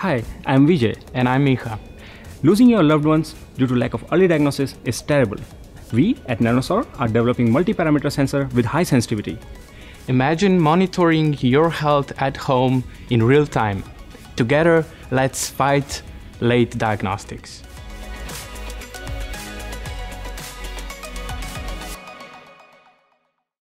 Hi, I'm Vijay. And I'm Miha. Losing your loved ones due to lack of early diagnosis is terrible. We at Nanosor are developing multi-parameter sensor with high sensitivity. Imagine monitoring your health at home in real time. Together, let's fight late diagnostics.